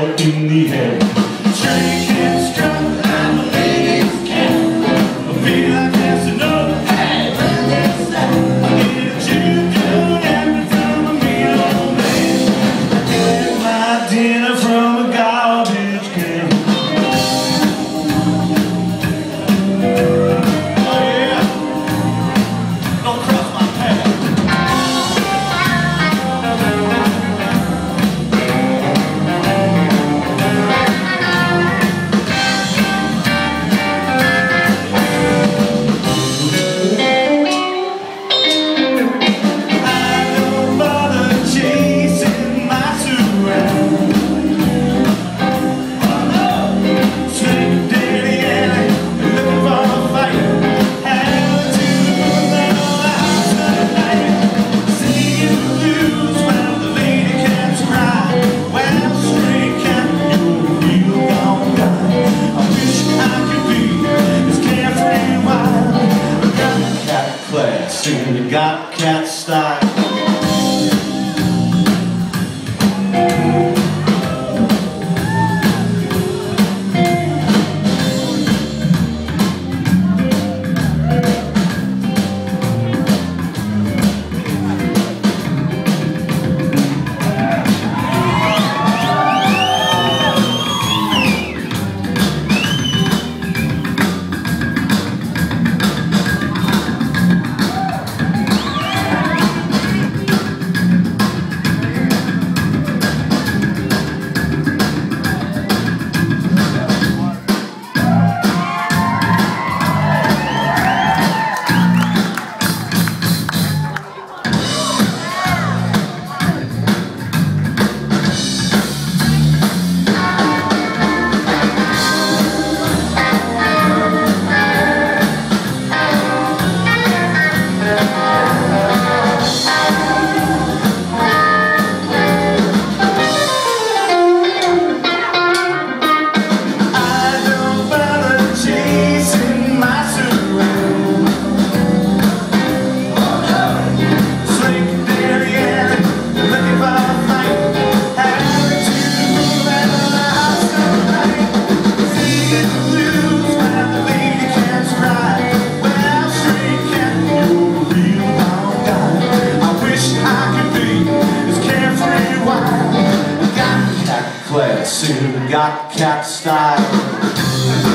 up in the air. Train can't strut and the ladies can't. I feel like Casanova. Hey, when it's that I get a chip down every time I meet an old man. I get my dinner from a garbage can. Oh yeah, don't cross my path. You got cat style. Got cat style.